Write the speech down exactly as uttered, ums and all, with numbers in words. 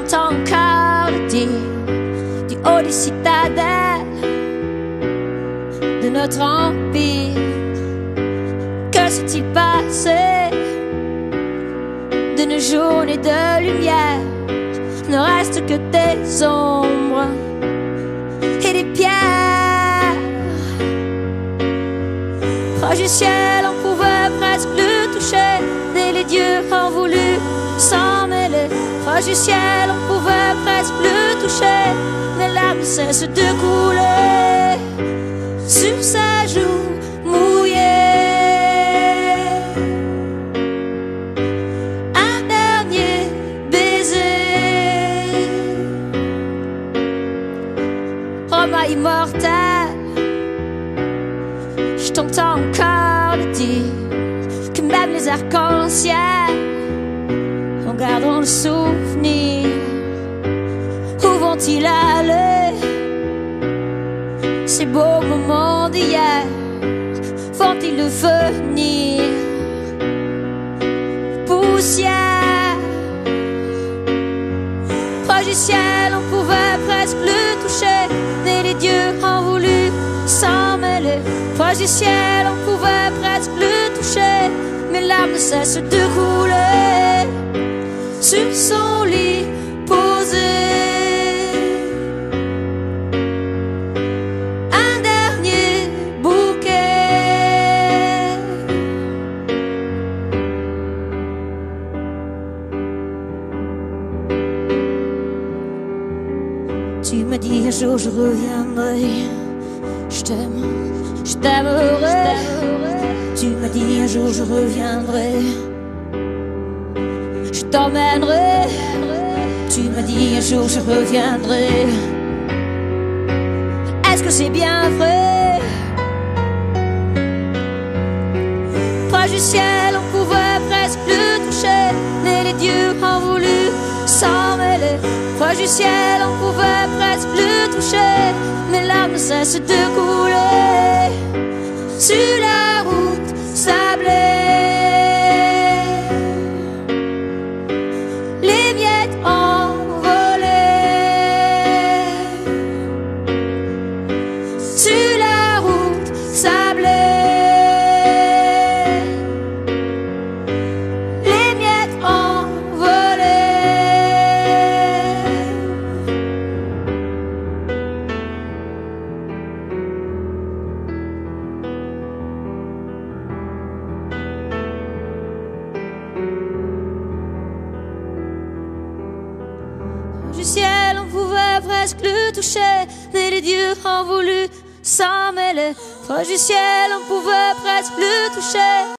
t'entends encore le dire du haut des citadelles de notre empire. Que s'est-il passé de nos journées de lumière? Ne reste que des ombres et des pierres. Proche du ciel, on pouvait presque le toucher, mais les dieux ont voulu s'en mêler. Proche du ciel, on pouvait presque le toucher, mais l'âme ne cesse de couler sur sa joue mouillée. Un dernier baiser. Roma immortel, je t'entends encore le dire, que même les arcs-en-ciel en garderont le souvenir. Où vont-ils aller, ces beaux moments d'hier? Vont-ils devenir poussière? Proche du ciel, on pouvait presque le toucher, mais les dieux ont voulu s'en mêler. Proche du ciel, on pouvait presque le toucher, mais l'âme ne cesse de couler sur son lit posé. Un dernier bouquet. Tu me dis un jour je reviendrai, je t'aime, je t'aimerai. Tu me dis un jour je reviendrai, je t'emmènerai. Tu me dis un jour je reviendrai. Est-ce que c'est bien vrai? Proche du ciel, on pouvait presque le toucher, mais les dieux ont voulu s'en mêler. Proche du ciel, on pouvait presque le toucher, mais l'âme ne cesse de couler sur la route sablée. Les miettes envolées sur la route sablée. Les miettes envolées. Du ciel, on pouvait presque le toucher, mais les dieux ont voulu s'en mêler. Proche du ciel, on pouvait presque le toucher.